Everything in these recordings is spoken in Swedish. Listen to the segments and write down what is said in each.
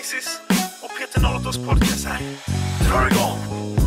Kissis och Peter Nolatos podcast här. Drar igång!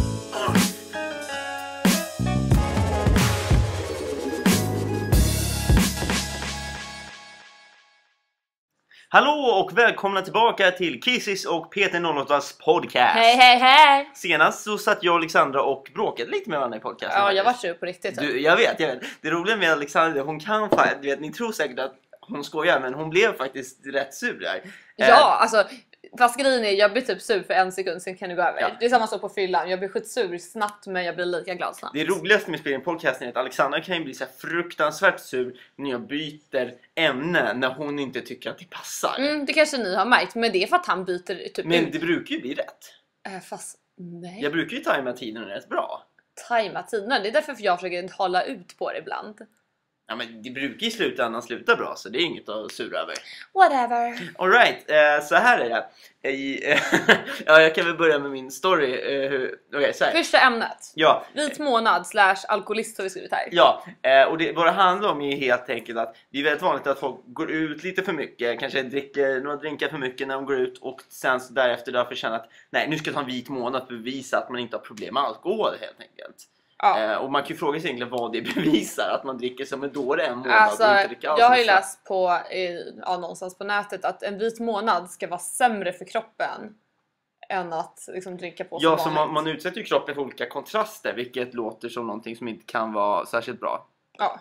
Hallå och välkomna tillbaka till Kissis och Peter Nolatos podcast. Hej, hej, hej! Senast så satt jag och Alexandra och bråkade lite med varandra i podcasten. Ja, jag var sur på riktigt. Jag vet. Det roliga med Alexandra, hon kan faktiskt, ni tror säkert att hon skojar, men hon blev faktiskt rätt sur där. Ja, alltså, fast grejen är, jag blir typ sur för en sekund, sen kan det gå över. Ja. Det är samma sak på fyllan, jag blir skitsur snabbt, men jag blir lika glad snabbt. Det roligaste med spelningen podcasten är att Alexandra kan ju bli så här fruktansvärt sur när jag byter ämne när hon inte tycker att det passar. Det kanske ni har märkt, men det är för att han byter typ Men ut. det brukar ju bli rätt. Fast nej. Jag brukar ju tajma tiden rätt bra. Tajma tiderna, det är därför jag försöker hålla ut på det ibland. Ja, men det brukar i slutändan sluta bra, så det är inget att sura över. Whatever. All right, så här är det. Ja, jag kan väl börja med min story. Okej, så här. Första ämnet. Ja, Vit månad / alkoholist har vi skrivit här. ja, och vad det handlar om är helt enkelt att det är väldigt vanligt att folk går ut lite för mycket, kanske dricker några drinkar för mycket när de går ut, och sen så därefter därför känner att nej, nu ska jag ta en vit månad för att bevisa att man inte har problem med alkohol helt enkelt. Ja. Och man kan ju fråga sig egentligen vad det bevisar, att man dricker som en dåre en månad Alltså, och inte dricker alls. jag har ju läst på någonstans på nätet att en vit månad ska vara sämre för kroppen än att liksom dricka på Ja, som så vanligt. man utsätter ju kroppen för olika kontraster, vilket låter som någonting som inte kan vara särskilt bra. Ja.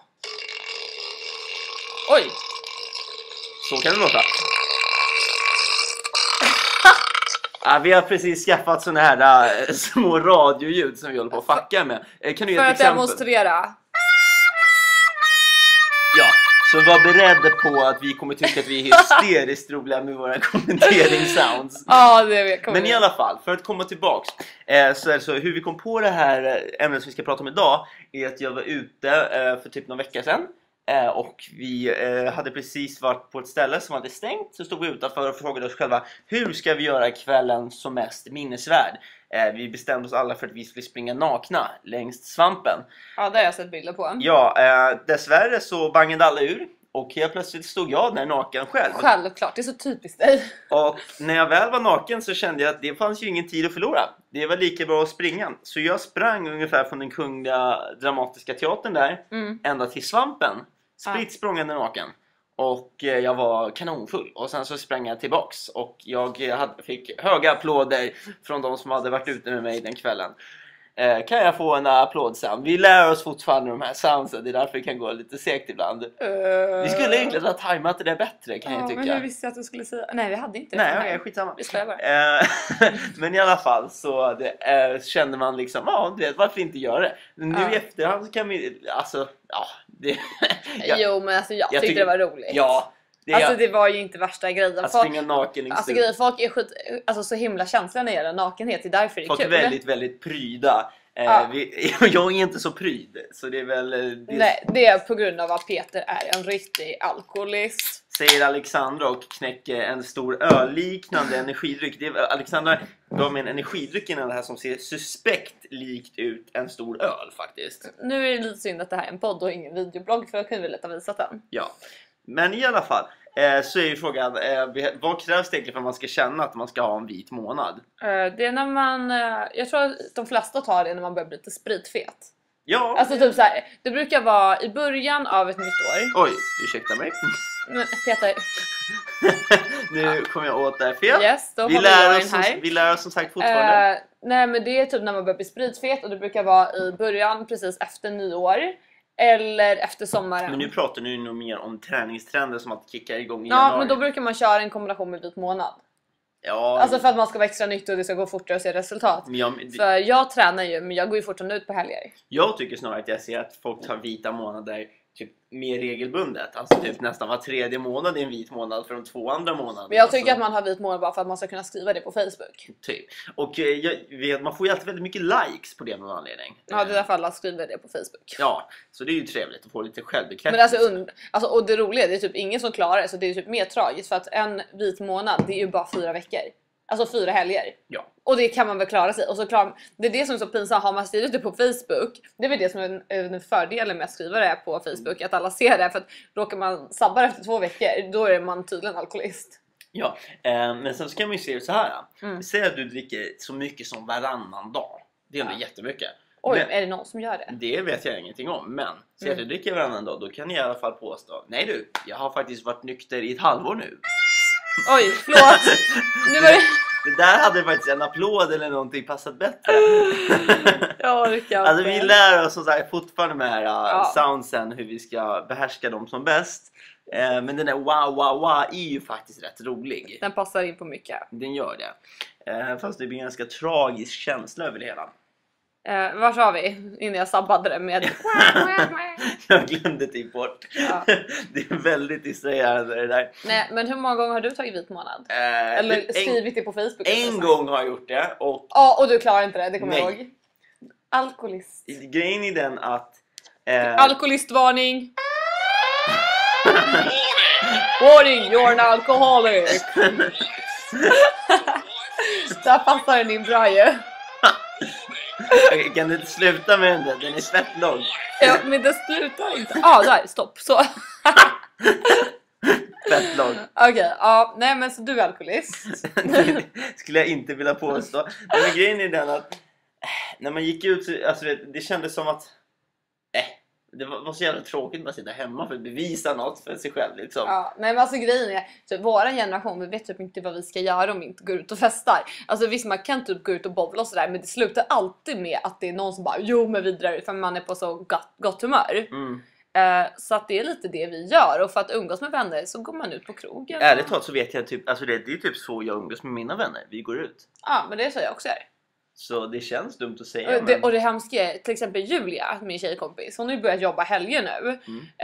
Oj! Så kan det låta. Ja, vi har precis skaffat såna här små radioljud som vi håller på att fucka med. Kan du ge För ett att exempel? demonstrera. Ja, så var beredd på att vi kommer tycka att vi är hysteriskt roliga med våra kommenteringssounds. Ja, det kommer Men i alla fall, för att komma tillbaks, så hur vi kom på det här ämnet som vi ska prata om idag är att jag var ute för typ någon vecka sedan. Och vi hade precis varit på ett ställe som hade stängt. Så stod vi utanför och frågade oss själva, hur ska vi göra kvällen som mest minnesvärd? Vi bestämde oss alla för att vi skulle springa nakna längs svampen. Ja, det har jag sett bilder på. Ja, dessvärre så bangade alla ur. Och helt plötsligt stod jag där naken själv. Självklart, det är så typiskt dig. Och när jag väl var naken så kände jag att det fanns ju ingen tid att förlora. Det var lika bra att springa. Så jag sprang ungefär från den Kungliga Dramatiska Teatern där ända till svampen. Spritt språngande naken. Och jag var kanonfull. Och sen så sprang jag tillbaks. Och jag fick höga applåder från de som hade varit ute med mig den kvällen. Kan jag få en applåd sen? Vi lär oss fortfarande de här soundsen. Det är därför det kan gå lite segt ibland. Vi skulle egentligen ha tajmat det där bättre, kan jag tycka. Men hur visste jag att du skulle säga? Nej, vi hade inte det. Nej, okej, skitsamma. Vi skojar bara. Men i alla fall så kände man liksom, ja, du vet, varför inte göra det? Nu i efterhand så kan vi, alltså, ja, det... Jo, men alltså jag tyckte det var roligt. Ja. Det var ju inte värsta grejen. Att springa naken. Alltså grejen, folk är så himla känsliga när det gäller nakenhet. Det är därför det är folk kul. Folk är väldigt, väldigt pryda. Jag är inte så pryd. Så det är väl... Nej, det är på grund av att Peter är en riktig alkoholist. Säger Alexandra och knäcker en stor ölliknande energidryck. Alexandra gav mig en energidryck innan det här som ser suspekt likt ut en stor öl faktiskt. Nu är det lite synd att det här är en podd och ingen videoblogg, för jag kunde väl lätt ha visat den. Ja. Men i alla fall så är ju frågan, vad krävs det egentligen för att man ska känna att man ska ha en vit månad? Det är när man, jag tror att de flesta tar det när man börjar bli lite spritfet. Ja. Alltså typ så här, det brukar vara i början av ett nytt år. Oj, ursäkta mig. Men Peter. Nu kommer jag åt där fel. Yes, då vi lär oss som sagt fortfarande. Nej, men det är typ när man börjar bli spritfet, och det brukar vara i början precis efter nyår. Eller efter sommaren. Men nu pratar du nog mer om träningstrender som att kicka igång i Ja, januari. men då brukar man köra en kombination med vit månad. Ja. Alltså för att man ska vara extra nyttig och det ska gå fortare och se resultat. För jag tränar ju, men jag går ju fortfarande ut på helger. Jag tycker snarare att jag ser att folk tar vita månader typ mer regelbundet. Alltså typ nästan var tredje månad är en vit månad för de 2 andra månaderna. Men jag tycker att man har vit månad bara för att man ska kunna skriva det på Facebook. Typ. Och man får ju alltid väldigt mycket likes på det med anledning. Ja, det är därför alla skriver det på Facebook. Ja, så det är ju trevligt att få lite självbekräftelse. Men alltså, och det roliga är, det är typ ingen som klarar det, så det är typ mer tragiskt. För att en vit månad, det är ju bara 4 veckor. Alltså 4 helger. Ja. Och det kan man väl klara sig. Och så det är det som är så pinsamt. Har man skrivit det på Facebook, det är väl det som är en fördelen med att skriva det på Facebook. Att alla ser det. För att råkar man sabba efter 2 veckor, då är man tydligen alkoholist. Ja, men sen så kan man ju se det så här. Säg att du dricker så mycket som varannan dag. Det är ändå jättemycket. Oj, men, är det någon som gör det? Det vet jag ingenting om. Men säg att du dricker varannan dag, då kan jag i alla fall påstå: nej du, jag har faktiskt varit nykter i ett halvår nu. Oj, förlåt. Nu var det... Det där hade faktiskt en applåd eller någonting passat bättre. Jag orkar alltså vi lär oss så här, fortfarande med här soundsen, hur vi ska behärska dem som bäst. Men den där wow är ju faktiskt rätt rolig. Den passar in på mycket. Den gör det. Fast det blir en ganska tragisk känsla över det hela. Var sa vi innan jag sabbade det med... Jag glömde typ bort. Ja. Det är väldigt distraherande det där. Nej, men hur många gånger har du tagit vit månad? Eller skrivit det på Facebook? En gång har jag gjort det. Och du klarar inte det, det kommer jag ihåg. Alkoholist. Grejen är den att... Alkoholistvarning! Warning, you're an alcoholic! Där passar den in bra ju. Kan du inte sluta med den där? Den är svettlång. Ja, men det slutar inte. Där, stopp. Så. Svettlång. Okej, nej men så du är alkoholist. Skulle jag inte vilja påstå. Men grejen är den att när man gick ut, alltså det kändes som att det var så jävla tråkigt att sitta hemma för att bevisa något för sig själv liksom. Ja, nej men alltså grejen är typ, våran generation, vi vet typ inte vad vi ska göra om vi inte går ut och festar. Alltså visst, man kan typ gå ut och bowla och sådär, men det slutar alltid med att det är någon som bara jo men vidare, för man är på så gott humör. Så att det är lite det vi gör, och för att umgås med vänner så går man ut på krogen. Ärligt talat så vet jag typ, alltså det är typ så jag umgås med mina vänner, vi går ut. Ja, men det är så jag också är. Så det känns dumt att säga. Och det hemska är till exempel Julia, min tjejkompis. Hon har ju börjat jobba helger nu.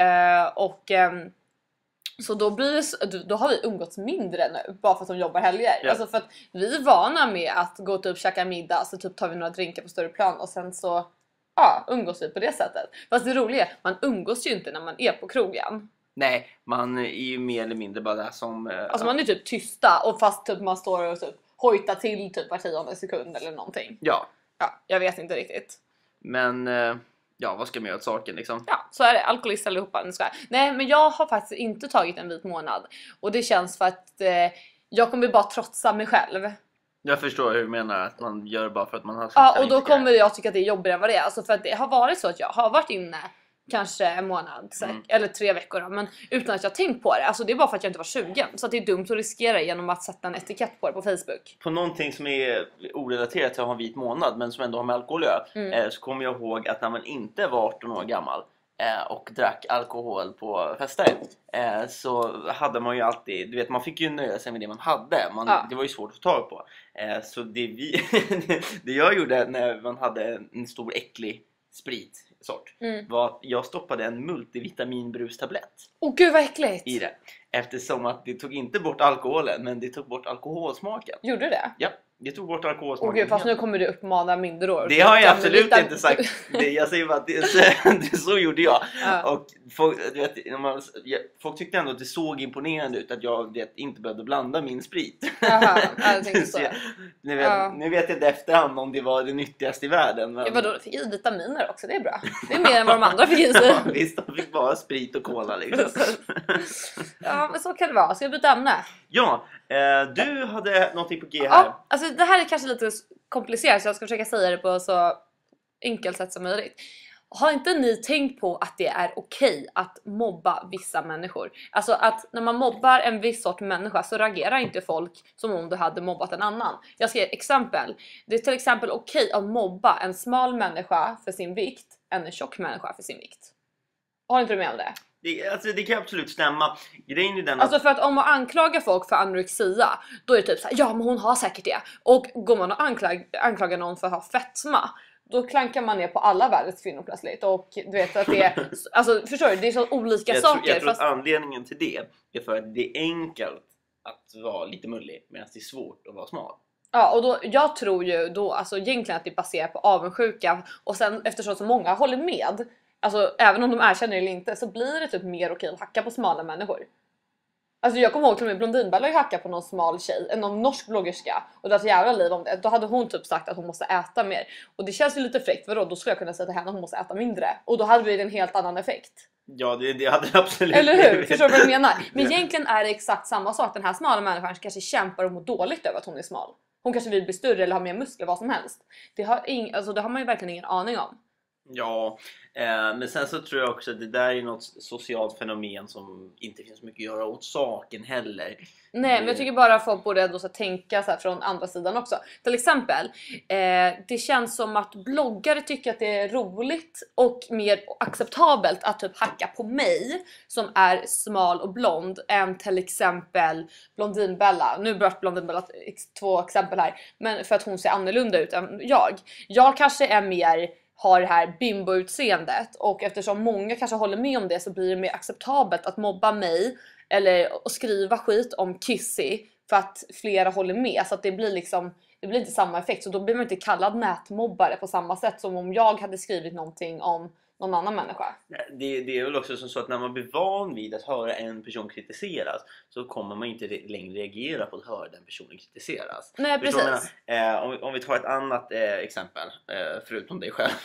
Så då har vi umgåtts mindre nu. Bara för att hon jobbar helger. Ja. Alltså för att vi är vana med att gå typ käka middag. Så typ tar vi några drinkar på större plan. Och sen så umgås vi på det sättet. Fast det roliga är, man umgås ju inte när man är på krogen. Nej, man är ju mer eller mindre bara där som... Alltså man är typ tysta. Och fast typ man står och typ hojta till typ var 10:e sekund eller någonting. Ja, jag vet inte riktigt. Men vad ska man göra åt saken liksom? Ja, så är det. Alkoholist allihopa. Nej, men jag har faktiskt inte tagit en vit månad. Och det känns för att jag kommer bara trotsa mig själv. Jag förstår hur du menar, att man gör bara för att man har... Ja, och då kommer jag tycka att det är jobbigare än vad det är. Alltså för att det har varit så att jag har varit inne kanske en månad, eller 3 veckor då, men utan att jag tänkt på det. Alltså det är bara för att jag inte var 20. Så att det är dumt att riskera genom att sätta en etikett på det på Facebook. På någonting som är orelaterat till att ha en vit månad, men som ändå har med alkohol att göra, så kommer jag ihåg att när man inte var 18 år gammal och drack alkohol på fester, så hade man ju alltid, du vet, man fick ju nöja sig med det man hade. Det var ju svårt att få tag på. Så det jag gjorde när man hade en stor äcklig spritsort var att jag stoppade en multivitaminbrustablett. Åh gud vad äckligt! I det. Eftersom att det tog inte bort alkoholen, men det tog bort alkoholsmaken. Gjorde det? Ja, det tog bort alkoholsmaken. Åh gud, fast nu kommer du uppmana minderåriga. Det har jag absolut inte sagt. Jag säger bara att så gjorde jag. Och folk tyckte ändå att det såg imponerande ut att jag inte behövde blanda min sprit. Jaha, jag tänkte så. Nu vet jag inte efterhand om det var det nyttigaste i världen. Men... Ja, vadå, fick i vitaminer också, det är bra. Det är mer än vad de andra fick i sig. Ja, visst, de fick bara sprit och cola liksom. Ja, men så kan det vara. Ska jag byta ämne? Ja, du hade någonting på G här. Ja, alltså det här är kanske lite komplicerat, så jag ska försöka säga det på så enkelt sätt som möjligt. Har inte ni tänkt på att det är okej att mobba vissa människor? Alltså att när man mobbar en viss sort människa så reagerar inte folk som om du hade mobbat en annan. Jag ska ge ett exempel. Det är till exempel okej att mobba en smal människa för sin vikt än en tjock människa för sin vikt. Har inte du med om det? Det kan absolut stämma. Grejen är den alltså för att om man anklagar folk för anorexia, då är det typ såhär, ja men hon har säkert det. Och går man och anklagar någon för att ha fetma, då klankar man ner på alla världens kvinnor plötsligt. Och du vet att det är, alltså förstår du, det är så olika saker. Jag tror att anledningen till det är för att det är enkelt att vara lite mullig, medan det är svårt att vara smal. Ja, och då, jag tror ju då alltså egentligen att det baserar på avundsjuka. Och sen eftersom så många håller med, alltså även om de erkänner det eller inte, så blir det typ mer okej att hacka på smala människor. Alltså jag kommer ihåg till och med Blondinbella ju hackat på någon smal tjej, någon norsk bloggerska, och det var ett jävla liv om det. Då hade hon typ sagt att hon måste äta mer. Och det känns ju lite fräckt, vadå? Då skulle jag kunna säga till henne att hon måste äta mindre. Och då hade det en helt annan effekt. Ja, det hade det absolut. Eller hur? Förstår du vad jag menar? Men egentligen är det exakt samma sak. Den här smala människan kanske kämpar och mår dåligt över att hon är smal. Hon kanske vill bli större eller ha mer muskler, vad som helst. Det har man ju verkligen ingen aning om. Ja, men sen så tror jag också att det där är något socialt fenomen som inte finns mycket att göra åt saken heller. Nej, men jag tycker bara att folk borde ändå så tänka så här från andra sidan också. Till exempel, det känns som att bloggare tycker att det är roligt och mer acceptabelt att typ hacka på mig som är smal och blond än till exempel Blondinbella. Nu bröt Blondinbella 2 exempel här, men för att hon ser annorlunda ut än jag. Jag kanske är mer... har det här bimbo-utseendet, och eftersom många kanske håller med om det så blir det mer acceptabelt att mobba mig eller att skriva skit om Kissy för att flera håller med, så att det blir liksom, det blir inte samma effekt, så då blir man inte kallad nätmobbare på samma sätt som om jag hade skrivit någonting om någon annan människa. Det är väl också som så att när man blir van vid att höra en person kritiseras så kommer man inte längre reagera på att höra den personen kritiseras. Nej, precis. Om vi tar ett annat exempel, förutom dig själv.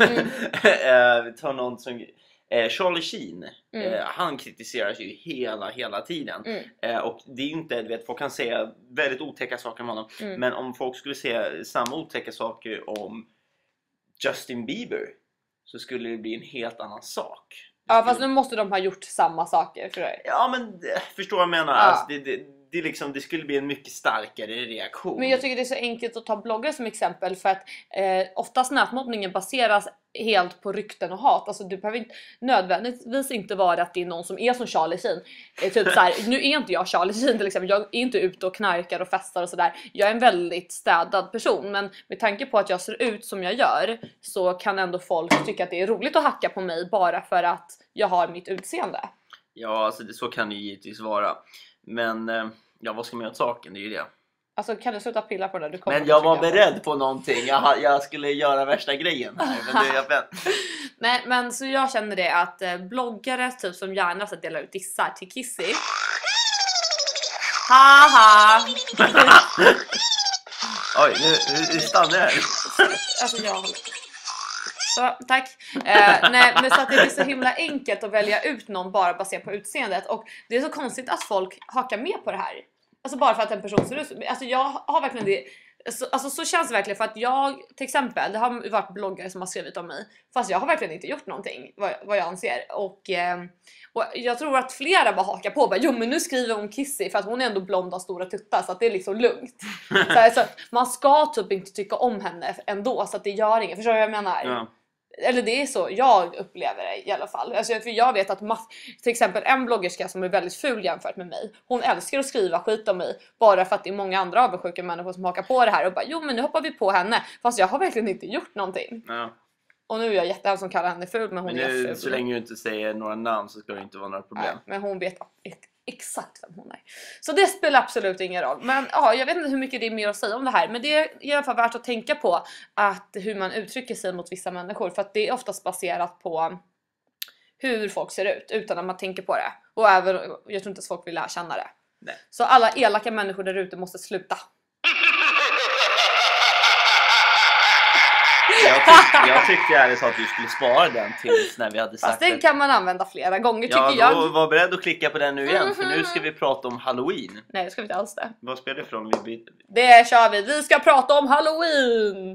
Vi tar någon som Charlie Sheen. Han kritiseras ju hela tiden. Och det är ju inte, du vet, folk kan säga väldigt otäcka saker om honom. Men om folk skulle säga samma otäcka saker om Justin Bieber så skulle det bli en helt annan sak. Ja, fast nu måste de ha gjort samma saker för dig. Ja, men förstår vad jag menar. Ja. Alltså, det, liksom, det skulle bli en mycket starkare reaktion. Men jag tycker det är så enkelt att ta bloggare som exempel, för att oftast nätmobbningen baseras helt på rykten och hat. Alltså du behöver inte nödvändigtvis inte vara att det är någon som är som Charlie Sheen. Typ så här, nu är inte jag Charlie Sheen till exempel. Jag är inte ute och knarkar och festar och sådär. Jag är en väldigt städad person, men med tanke på att jag ser ut som jag gör så kan ändå folk tycka att det är roligt att hacka på mig bara för att jag har mitt utseende. Ja, alltså så kan det givetvis vara. Men ja, vad ska man göra åt saken? Det är ju det. Alltså kan du sluta pilla på det? Du men jag var beredd på någonting. Jag skulle göra värsta grejen här. Men Nej, men så jag känner det att bloggare typ som gärna så delar ut dissar till Kissy. Haha. Oj, nu stannar jag här. Alltså jag så, tack. Nej, men så att det blir så himla enkelt att välja ut någon bara baserat på utseendet. Och det är så konstigt att folk hakar med på det här. Alltså bara för att en person ser ut. Alltså jag har verkligen det. Alltså så känns det verkligen, för att jag till exempel, det har varit bloggare som har skrivit om mig, fast jag har verkligen inte gjort någonting vad jag anser. Och jag tror att flera bara hakar på bara, jo men nu skriver hon Kissy för att hon är ändå blond och stora tuttar, så att det är liksom lugnt. Så man ska typ inte tycka om henne ändå, så att det gör inget. Förstår du vad jag menar? Ja. Eller det är så jag upplever det i alla fall. Alltså, för jag vet att till exempel en bloggerska som är väldigt ful jämfört med mig, hon älskar att skriva skit om mig bara för att det är många andra avundsjuka människor som hakar på det här och bara, jo men nu hoppar vi på henne, fast jag har verkligen inte gjort någonting. Ja. Och nu är jag jättehemskt som kallar henne ful, men hon är ful. Så länge du inte säger några namn så ska det inte vara några problem. Nej, men hon vet exakt vem hon är. Så det spelar absolut ingen roll. Men ja, jag vet inte hur mycket det är mer att säga om det här, men det är i alla fall värt att tänka på att hur man uttrycker sig mot vissa människor, för att det är oftast baserat på hur folk ser ut utan att man tänker på det. Och även, jag tror inte att folk vill erkänna det. Nej. Så alla elaka människor där ute måste sluta. Jag tyckte ärligt att du skulle spara den tills när vi hade sagt. Fast den kan man använda flera gånger, tycker jag. Ja, var beredd att klicka på den nu igen, för nu ska vi prata om Halloween. Nej, det ska vi inte alls det. Vad spelar det för om vi byter? Det kör vi. Vi ska prata om Halloween.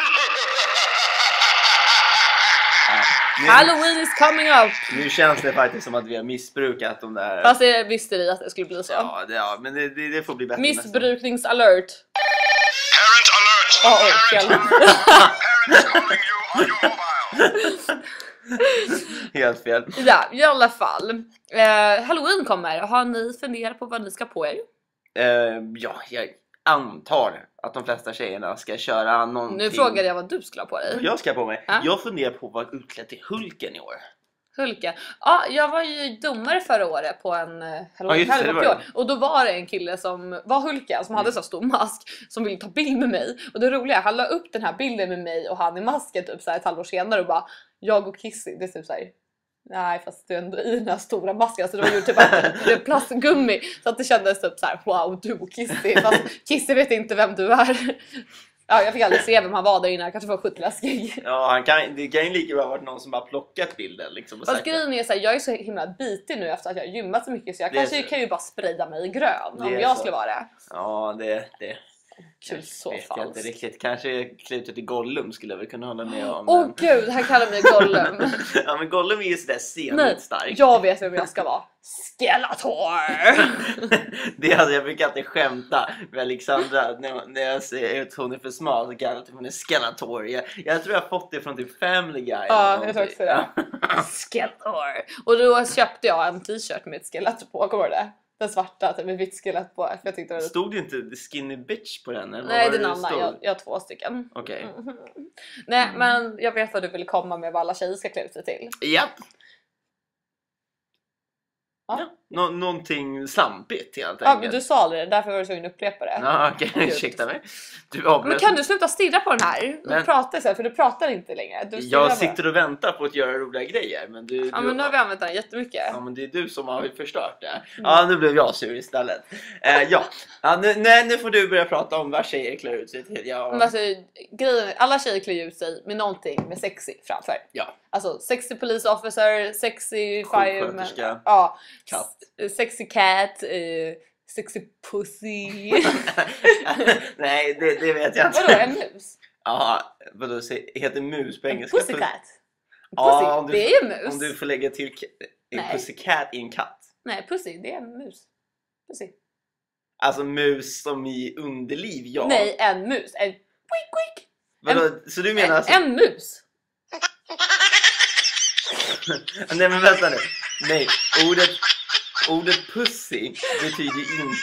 Halloween is coming up. Nu känns det faktiskt som att vi har missbrukat de där. Fast jag visste vi att det skulle bli så. Ja, men det får bli bättre. Missbrukningsalert. Parent alert! Parents calling you on your mobile. Helt fel. Ja, i alla fall. Halloween kommer. Har ni funderat på vad ni ska på er? Ja, jag antar att de flesta tjejerna ska köra någonting. Nu frågade jag vad du skulle ha på dig. Jag ska på mig. Jag funderar på att vara utklädd till Hulken i år. Hulken? Ja, jag var ju domare förra året på en Halloween. Och då var det en kille som var Hulken, som hade så stor mask, som ville ta bild med mig. Och det roliga, han la upp den här bilden med mig och han i masken typ så här ett halvår senare och bara, jag och Kissy, det är typ så här Nej, fast du är ändå i den här stora masken. Så det var ju typ att det är plastgummi. Så att det kändes typ så här: wow, du och Kissy. Fast Kissy vet inte vem du är. Ja, jag fick aldrig se vem han var där inne. Kanske var skitläskig. Ja, det kan ju lika bra varit någon som bara plockat bilden liksom. Och fast grejen är så här, jag är så himla bitig nu efter att jag har gymmat så mycket. Så jag kanske kan ju bara spraya mig grön om jag skulle vara det. Ja, det Kul, så vet falskt. jag inte riktigt. Kanske klutet i Gollum skulle jag väl kunna hålla med om. Åh gud, han kallar mig Gollum. Ja, men Gollum är ju sådär scenigt stark. Jag vet vem jag ska vara. Skeletor! Det är alltså, jag brukar alltid skämta med Alexandra när jag säger att hon är för smal så kallar hon är Skeletor. Jag tror jag har fått det från typ Family Guy. Ja, jag tror också det. Skeletor! Och då köpte jag en t-shirt med ett skelett på, kommer du det? Den svarta med vitt skelett på. För jag tyckte det var... Stod det inte Skinny Bitch på den? Eller nej, det är en annan. Jag har 2 stycken. Okej. Nej, men jag vet vad du vill komma med vad alla tjejer ska klä ut sig till. Japp. Ja. Någonting slampigt helt enkelt. Ja, men du sa det, därför var du tvungen att upprepa det. Ja, okej, ursäkta mig. Men kan du sluta stirra på den här? Men... prata så här, för du pratar inte längre. Jag sitter och väntar på att göra roliga grejer. Men men nu har vi använt den jättemycket. Ja, men det är du som har förstört det. Ja, nu blev jag sur istället. Nu får du börja prata om vad tjejer klär ut sig till. Ja. Men alltså, grejen, alla tjejer klär ut sig med någonting med sexy framför. Ja. Alltså sexy police officer, sexy fireman, ja, sexy cat, sexy pussy. Nej, det vet jag inte. Vadå, en mus? Ja, vadå, heter mus på engelska? Pussycat. Ja, det är ju mus. Om du får lägga till en pussycat i en katt. Nej, pussy, det är en mus. Pussy. Alltså mus som i underliv, ja. Nej, en mus. En quick. Vadå, så du menar alltså... En mus. Nej, men vänta nu. Nej, ordet pussy betyder inte...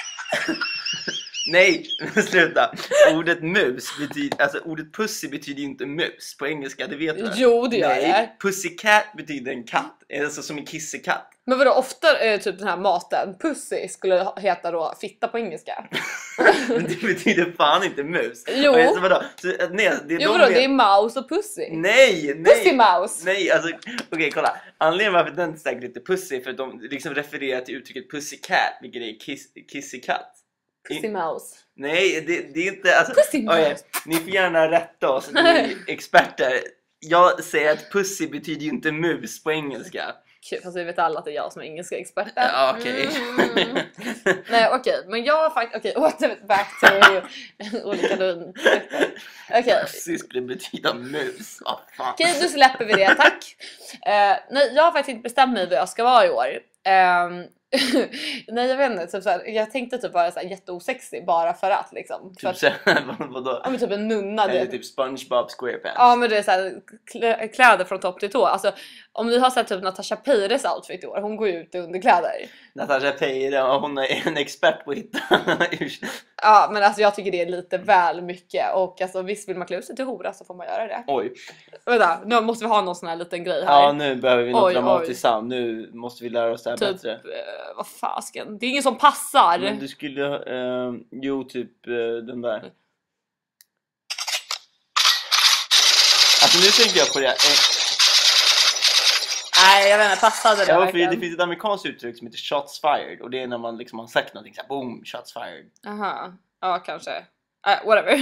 Nej, sluta. Ordet mus betyder... Alltså ordet pussy betyder inte mus på engelska, det vet du. Jo, det gör det. Pussycat betyder en katt. Alltså som en kissekatt. Men vadå, ofta är typ den här maten pussy skulle heta då fitta på engelska. Men det betyder fan inte mus. Jo. Så vadå? Så, nej, det är mouse och pussy. Nej. Pussy mouse. Nej, alltså okej, kolla. Anledningen varför den är säkert lite pussy för att de liksom refererar till uttrycket pussycat, vilket är kissekatt. Pussy mouse. Nej, det är inte alltså, pussy mouse. Okay, ni får gärna rätta oss, ni är experter. Jag säger att pussy betyder ju inte mus på engelska. Kul, fast vi vet alla att det är jag som är engelska expert. Ja, okej. Nej, okej. Men jag har faktiskt... Okej, back to olika lund. Okej. Pussy skulle betyda mus. Vad fan. Okej, nu släpper vi det, tack. Nej, jag har faktiskt inte bestämt mig vad jag ska vara i år. Nej, jag vet inte, typ såhär, jag tänkte typ vara såhär jätteosexig bara för att liksom. Typ vadå? Ja, men typ en nunna. Eller typ SpongeBob SquarePants. Ja, men det är såhär kläder från topp till tå. Alltså, om ni har såhär typ Natasha Peires outfit i år, hon går ju ut i underkläder. Natasha Peire, hon är en expert på att hitta. Ja, men alltså jag tycker det är lite väl mycket. Och alltså visst, vill man klä ut sig till hora så får man göra det. Oj. Vänta, nu måste vi ha någon sån här liten grej här. Ja, nu behöver vi något dramatiskt sound. Nu måste vi lära oss det här typ, bättre. Vad fasken? Det är ingen som passar. Men du skulle, den där. Alltså nu tänker jag på det. Nej, jag vet inte, passade det verkligen? Det finns ett amerikanskt uttryck som heter shots fired. Och det är när man liksom har sagt någonting så här, boom, shots fired. Aha, ja kanske. Whatever.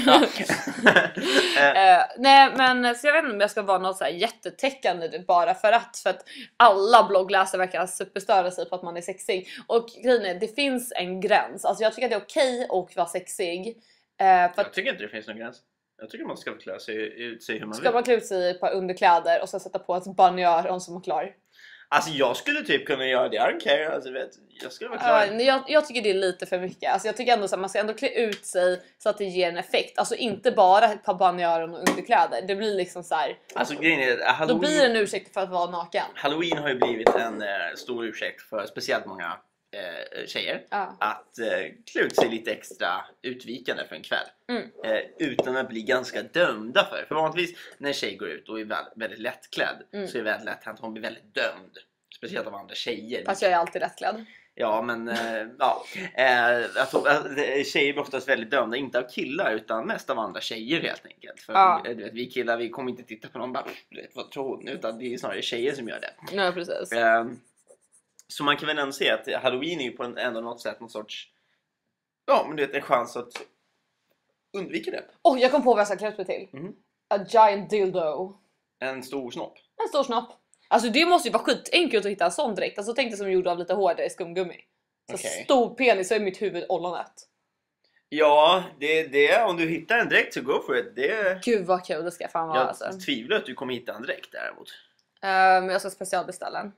Ja. Nej, men så jag vet inte om jag ska vara något så här jättetäckande bara för att alla bloggläsare verkar superstöra sig på att man är sexig. Och grejen är, det finns en gräns. Alltså jag tycker att det är okej att vara sexig. Jag tycker inte det finns någon gräns. Jag tycker man ska klä sig ut sig hur man vill. Ska man klä ut sig i ett par underkläder och så sätta på ett banjöron som man klar? Alltså jag skulle typ kunna göra det. I don't care. Alltså, jag skulle vara klar. Jag tycker det är lite för mycket. Alltså jag tycker ändå att man ska ändå klä ut sig så att det ger en effekt. Alltså inte bara ett par banjöron och underkläder. Det blir liksom så här. Alltså grejen är, Halloween, då blir det en ursäkt för att vara naken. Halloween har ju blivit en stor ursäkt för speciellt många tjejer att klä ut sig lite extra utvikande för en kväll. Utan att bli ganska dömda för vanligtvis när en tjej går ut och är väldigt lättklädd så är det väldigt lätt att hon blir väldigt dömd. Speciellt av andra tjejer. Fast jag är alltid lättklädd. Ja, men jag tror tjejer blir oftast väldigt dömda, inte av killar utan mest av andra tjejer helt enkelt. För du vet, vi killar, vi kommer inte titta på någon bara, du vet, vad tror hon? Utan det är snarare tjejer som gör det. Ja, precis. Så man kan väl ändå säga att Halloween är ju på ändå något sätt någon sorts, ja, men du vet, en chans att undvika det. Jag kom på vad jag ska klä ut mig till. A giant dildo. En stor snopp. En stor snopp. Alltså det måste ju vara skitenkelt att hitta en sån direkt. Alltså tänk dig som gjord av lite hårdare skumgummi. Så stor penis, så är mitt huvud ollonet. Ja, det om du hittar en direkt så go for it. Gud vad kul det ska fan vara. Jag tvivlar att du kommer hitta en direkt däremot. Men jag ska specialbeställa den.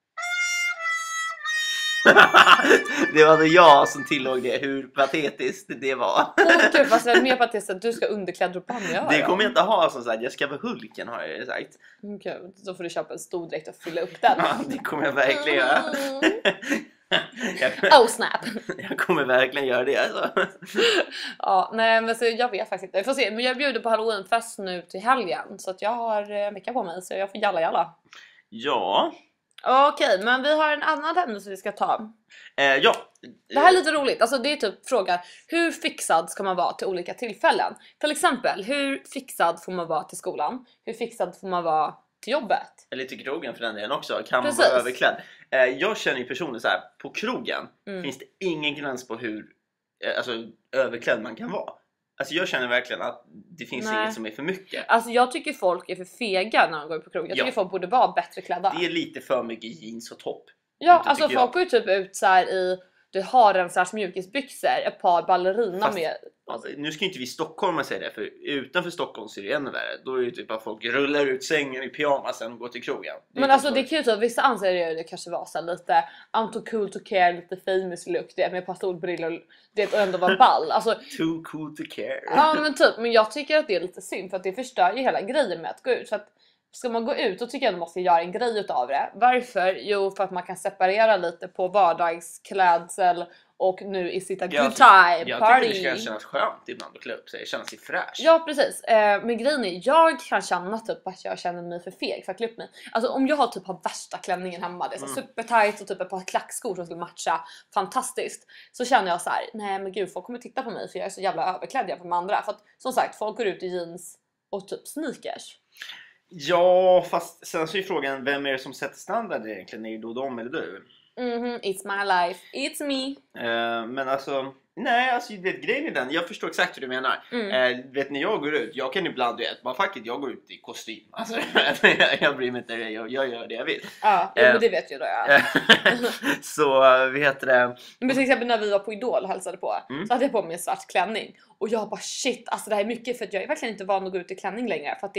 Det var då jag som tillåg det, hur patetiskt det var. Gud, fast det är mer patetiskt att du ska underklädd och pannor. Det kommer jag inte ha, som sagt. Jag ska vara Hulken, har jag sagt. Gud, då får du köpa en stor dräkt och fylla upp den. Ja, det kommer jag verkligen göra. Oh snap. Jag kommer verkligen göra det alltså. Ja, nej men så jag vet faktiskt inte. Jag får se, men jag bjuder på Halloweenfest nu till helgen. Så att jag har en vecka på mig, så jag får jalla. Ja. Okej, men vi har en annan ämne som vi ska ta. Ja. Det här är lite roligt. Alltså det är typ frågan, hur fixad ska man vara till olika tillfällen? Till exempel, hur fixad får man vara till skolan? Hur fixad får man vara till jobbet? Eller till krogen för den delen också. Kan man vara överklädd? Jag känner ju personligen så här, på krogen finns det ingen gräns på hur överklädd man kan vara. Alltså jag känner verkligen att det finns inget som är för mycket. Alltså jag tycker folk är för fega när de går på krogen. Jag tycker folk borde vvara bättre klädda. Det är lite för mycket jeans och topp. Ja, alltså folk går ju typ ut så här i har en slags mjukisbyxor, ett par ballerina med. Alltså, nu ska inte vi stockholmare säga det, för utanför Stockholm ser det ännu värre. Då är det typ att folk rullar ut sängen i pyjamasen och går till krogen. Men alltså det kan ju typ, vissa anser det kanske var så lite I'm too cool to care, lite famous look, det med ett par solbrillor, det och ändå var ball. Alltså too cool to care. Ja men typ, men jag tycker att det är lite synd för att det förstör ju hela grejen med att gå ut. Så att ska man gå ut, då tycker jag att man måste göra en grej utav det. Varför? Jo, för att man kan separera lite på vardagsklädsel och nu i sitta good time, jag party. tycker det ska kännas skönt ibland att klä upp sig, känna sig fräsch. Ja, precis. Men grejen är, jag kan känna typ att jag känner mig för feg för att klä upp mig. Alltså om jag typ har värsta klänningen hemma, det är så super tight och typ ett par klackskor som skulle matcha fantastiskt, så känner jag så här: nej men gud, folk kommer titta på mig för jag är så jävla överklädd jämfört med andra. För att som sagt, folk går ut i jeans och typ sneakers. Ja, fast sen så är frågan, vem är det som sätter standard egentligen? Är det då de eller du? It's my life, it's me. Men alltså, nej, alltså vet, grejen är den, jag förstår exakt hur du menar. Vet när jag går ut, jag kan ibland, vet, bara faktiskt jag går ut i kostym. Alltså, jag bryr mig inte, jag gör det jag vill. Ja, men det vet ju då jag. Så, vad heter det? Men till exempel när vi var på Idol och hälsade på, så hade jag på mig en svart klänning. Och jag bara shit, alltså det här är mycket, för att jag är verkligen inte van att gå ut i klänning längre. För att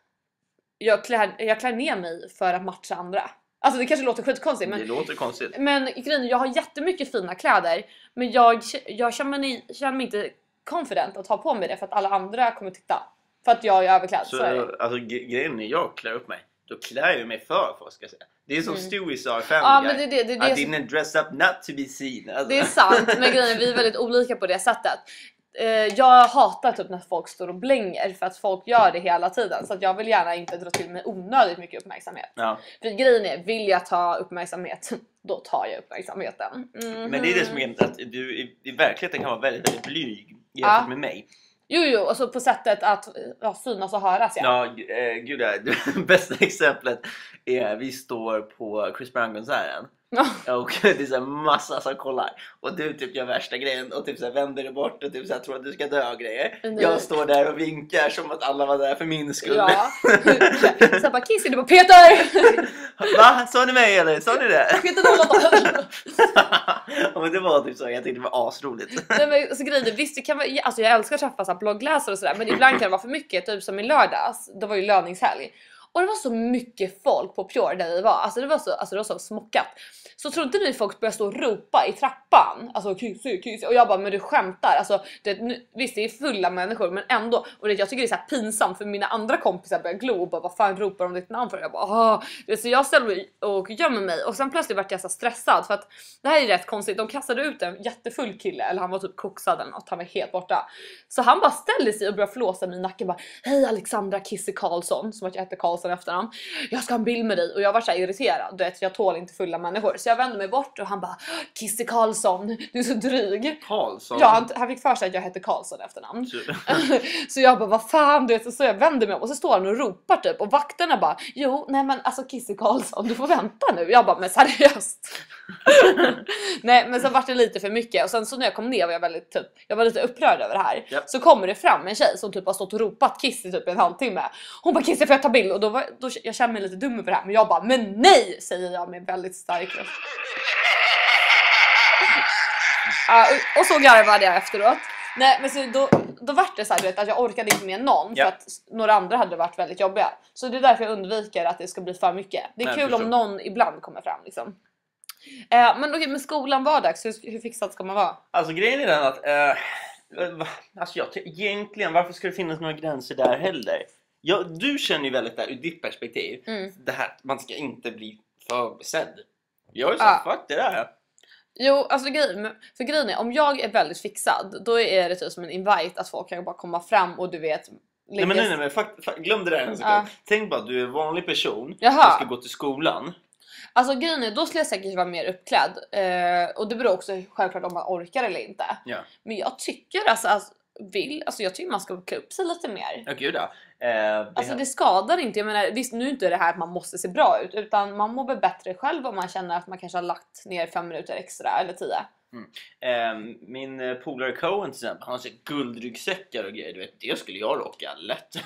jag klär ner mig för att matcha andra. Alltså det kanske låter skitkonstigt, men det låter konstigt. Men grejen, jag har jättemycket fina kläder, men jag känner mig inte confident att ha på mig det för att alla andra kommer titta. För att jag är överklädd. Så alltså grejen är, jag klär upp mig, då klär jag mig för folk ska säga. Det är som Stewie sa i Family ja, men Guy. det I didn't dress up not to be seen. Alltså. Det är sant, men grejen är, vi är väldigt olika på det sättet. Jag hatar typ när folk står och blänger, för att folk gör det hela tiden. Så att jag vill gärna inte dra till mig onödigt mycket uppmärksamhet. Ja. För grejen är, vill jag ta uppmärksamhet, då tar jag uppmärksamheten. Men det är det som är att du i verkligheten kan vara väldigt, väldigt blyg jämfört med mig. Jo, alltså på sättet att synas och höras. Ja, gud, det bästa exemplet är vi står på Chris Brown-konserten. Och det är så massa som kollar. Och du typ gör värsta grejen och typ så vänder dig bort och typ så tror att du ska dö och grejer. Jag står där och vinkar som att alla var där för min skull. Ja. Så bara kissar du på Peter. Va? Sa ni mig eller? Sa ni det? Peter Dollarton. Ja, men det var typ så, jag tyckte det var asroligt. Nej, men alltså, grejen, visst det kan vara, alltså jag älskar att träffa så här bloggläsare och sådär, men ibland kan det vara för mycket, typ som i lördags. Det var ju löningshelg. Och det var så mycket folk på Pure där vi var. Alltså det var så smockat. Så tror inte ni folk började stå och ropa i trappan? Alltså kiss. Och jag bara, men du skämtar. Alltså visst det är fulla människor, men ändå. Och jag tycker det är så här pinsamt, för mina andra kompisar börjar glo och bara, vad fan ropar de ditt namn för? Jag bara, så jag ställer mig och gömmer mig. Och sen plötsligt vart jag så stressad, för att det här är rätt konstigt. De kastade ut en jättefull kille, eller han var typ koksad eller något, han var helt borta. Så han bara ställde sig och började flåsa mig i nacken, bara, hej Alexandra Kisse Karlsson, som att jag hette Karlsson efter honom. Jag ska ha en bild med dig. Och jag var så här irriterad, du vet, jag tål inte fulla människor. Så jag vände mig bort och han bara Kisse Karlsson, du är så dryg. Karlsson? Ja, han fick för sig att jag hette Karlsson efternamn. Så jag bara, vad fan, du vet, så jag vänder mig om och så står han och ropar typ. Och vakterna bara, jo, nej men alltså Kisse Karlsson, du får vänta nu. Jag bara, men seriöst. Nej, men så var det lite för mycket. Och sen så när jag kom ner var jag väldigt typ, jag var lite upprörd över det här. Yep. Så kommer det fram en tjej som typ har stått och ropat Kisse typ en halvtimme. Hon bara, Kisse, får jag ta bild? Och då jag känner mig lite dum över det här. Men jag bara, men nej, säger jag med väldigt stark röst. Och så garvade jag efteråt. Nej, men så då var det så här, du vet, att jag orkade inte med någon. För att några andra hade varit väldigt jobbiga. Så det är därför jag undviker att det ska bli för mycket. Det är kul om någon ibland kommer fram liksom. Men okej, med skolan vardags, hur fixat ska man vara? Alltså grejen är den att alltså egentligen, varför ska det finnas några gränser där heller? Du känner ju väldigt där ur ditt perspektiv. Det här, man ska inte bli förbesedd. Jag är ju så fuck det där. Jo, alltså grejen är, om jag är väldigt fixad, då är det typ som en invite att folk kan bara komma fram och du vet... Nej men glöm det där en sekund. Tänk bara att du är en vanlig person som ska gå till skolan. Alltså grejen är, då skulle jag säkert vara mer uppklädd. Och det beror också självklart om man orkar eller inte. Ja. Men jag tycker jag tycker man ska klä upp sig lite mer. Ja, gud ja. Alltså det skadar inte. Jag menar, visst, nu är inte det här att man måste se bra ut, utan man mår väl bättre själv om man känner att man kanske har lagt ner 5 minuter extra eller 10. Min polare Cohen till exempel, han har sett guldryggsäckar och grejer, du vet, det skulle jag rocka lätt.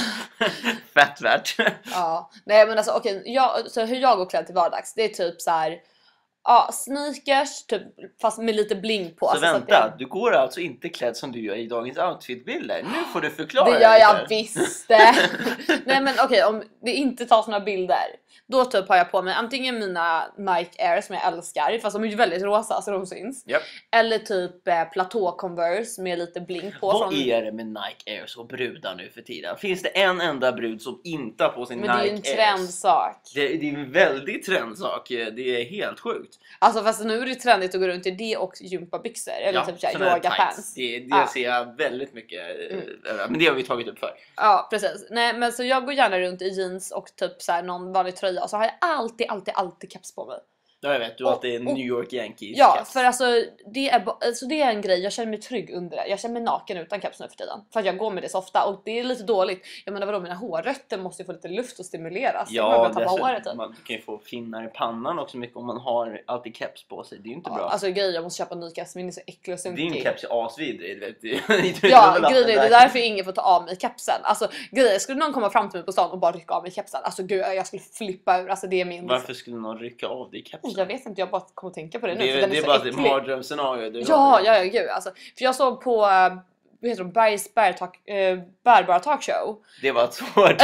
Fett värt. Ja, nej men alltså okej, så hur jag går klädd till vardags, det är typ så här. Ja, sneakers typ, fast med lite bling på. Så alltså, vänta, du går alltså inte klädd som du gör i dagens outfitbilder. Nu får du förklara. Det gör jag visst. Nej men okej, om det inte tas några bilder, då typ har jag på mig antingen mina Nike Air som jag älskar, fast de är ju väldigt rosa så de syns. Yep. Eller typ platå Converse med lite bling på. Vad är det med Nike Airs och brudar nu för tiden? Finns det en enda brud som inte har på sin Nike Airs? Men det är ju en trendsak. Det är en väldigt trendsak. Det är helt sjukt. Alltså fast nu är det trendigt att gå runt i det och gympabyxor. Eller typ såhär yoga pants. Det ser jag väldigt mycket. Men det har vi tagit upp för. Ja, precis. Nej, men så jag går gärna runt i jeans och typ såhär någon vanlig tröja. Och så har jag alltid keps på mig. Ja, jag vet, du har alltid New York Yankees. Ja, för alltså det är en grej, jag känner mig trygg under det. Jag känner mig naken utan keps nu för tiden. För att jag går med det så ofta och det är lite dåligt. Jag menar vadå, mina hårrötter måste ju få lite luft och stimuleras. Ja, man kan ju få finnar i pannan också mycket om man har alltid keps på sig. Det är ju inte bra. Alltså grejer, jag måste köpa en ny keps, min är så äcklig och sunkig. Din keps är asvidrig, vet du. Ja, grejer, det är därför ingen får ta av mig kepsen. Alltså grejer, skulle någon komma fram till mig på stan och bara rycka av mig kepsen, alltså gud, jag skulle flippa ur. Alltså det är min... Varför skulle någon rycka av dig kepsen? Jag vet inte, jag bara kommer att tänka på det nu. Det är bara ett mardrömsscenario. Ja, gud alltså. För jag såg på vad heter det, Bergs bärbara talkshow. Det var svårt.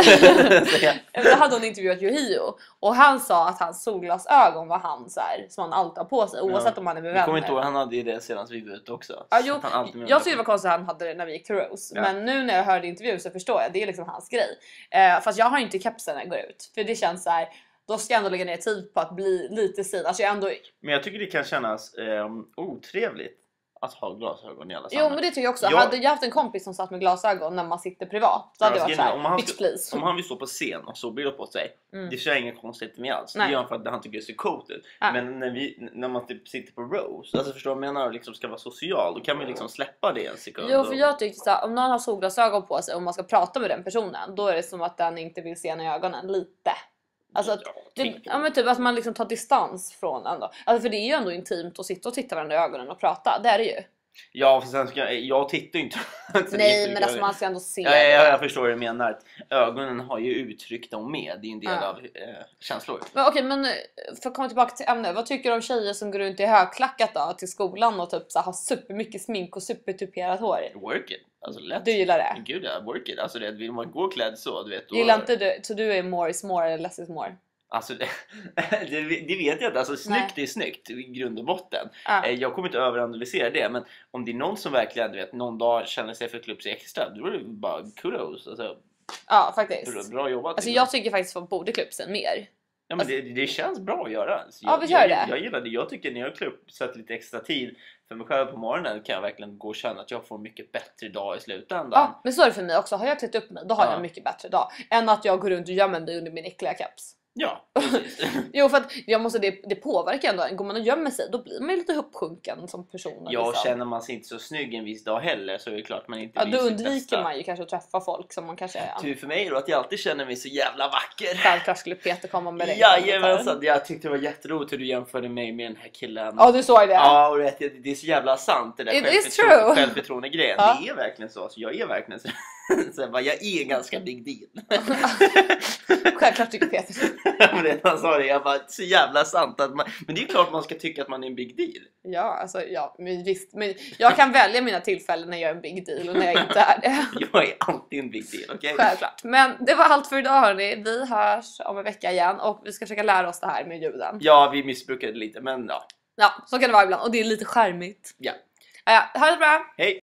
Jag hade hon intervjuat Yohio och han sa att hans solglasögon var han så här, som han alltid har på sig oavsett om han är med vänner. Jag kommer inte ihåg, han hade ju det sedan vi var ute också. Ja, jag tyckte det var konstigt att han hade det när vi gick till Rose. Ja. Men nu när jag hörde intervju så förstår jag, det är liksom hans grej. Fast jag har inte kepsen när jag går ut. För det känns så här, då ska jag ändå lägga ner tid på att bli lite sin. Alltså Men jag tycker det kan kännas otrevligt att ha glasögon i alla sammanhang. Jo, men det tycker jag också. Hade jag haft en kompis som satt med glasögon när man sitter privat, då hade jag varit såhär, bitch please. Om han vill stå på scen och så bilder på sig, det ser inga konstigt med alls. Nej. Det gör han för att han tycker det ser coolt ut. Men när man typ sitter på Rose, alltså förstår du, menar liksom ska vara social, då kan man liksom släppa det en sekund. Jo, för jag tycker såhär, om någon har solglasögon på sig och man ska prata med den personen, då är det som att den inte vill se en i ögonen lite. Alltså att, men typ att man liksom tar distans från ändå. Alltså för det är ju ändå intimt att sitta och titta varandra i ögonen och prata. Det är det ju. Ja, för sen jag tittar ju inte. Nej, men alltså man ska ändå se. Jag förstår vad du menar. Ögonen har ju uttryck dem med. Det är en del av känslor. Men okej, men för att komma tillbaka till ämnet. Vad tycker du om tjejer som går runt i högklackat då till skolan och typ så har supermycket smink och supertuperat hår? Work it. Alltså lätt. Du gillar det? Gud ja, work it. Alltså det, vill man gå klädd så, du vet. Då... Gillar inte du, så du är more is more eller less is more? Alltså det vet jag inte. Alltså snyggt är snyggt i grund och botten. Jag kommer inte överanalysera det, men om det är någon som verkligen, du vet, någon dag känner sig för att klä upp sig extra, då är det bara kudos. Alltså, ja, faktiskt. Bra jobbat. Alltså jag tycker faktiskt att man borde klä upp sig mer. Ja, men alltså, det känns bra att göra. Alltså, jag gillar det. Jag tycker när jag klär upp så att lite extra tid för mig själv på morgonen kan jag verkligen gå och känna att jag får en mycket bättre dag i slutändan. Ja, men så är det för mig också. Har jag klätt upp mig, då har jag en mycket bättre dag än att jag går runt och gömmer mig under min äckliga keps. Ja, precis. Jo, för att det påverkar ändå. Går man och gömmer sig, då blir man ju lite uppsjunken som person. Ja, liksom. känner man sig inte så snygg en viss dag heller så är det klart man inte Ja, blir då sitt undviker bästa. man ju kanske att träffa folk som man kanske är. Tur för mig då att jag alltid känner mig så jävla vacker. Självklart skulle Peter komma med det. Jajamensan, jag tyckte det var jätteroligt hur du jämförde mig med den här killen. Ja, du såg det. Ja, och det är så jävla sant det där It is true. självförtroende grejen. Ja. Det är verkligen så. Alltså, jag är verkligen så. Jag är ganska big deal. Självklart tycker Peter. Han sa det, jag bara, så jävla sant att men det är klart man ska tycka att man är en big deal. Ja, alltså men visst, men jag kan välja mina tillfällen när jag är en big deal och när jag inte är det. Jag är alltid en big deal, okej? Självklart. Men det var allt för idag, hörni. Vi hörs om en vecka igen och vi ska försöka lära oss det här med ljuden. Ja, vi missbrukade lite, men ja. Ja, så kan det vara ibland och det är lite charmigt. Ja. Ja, ha det bra! Hej!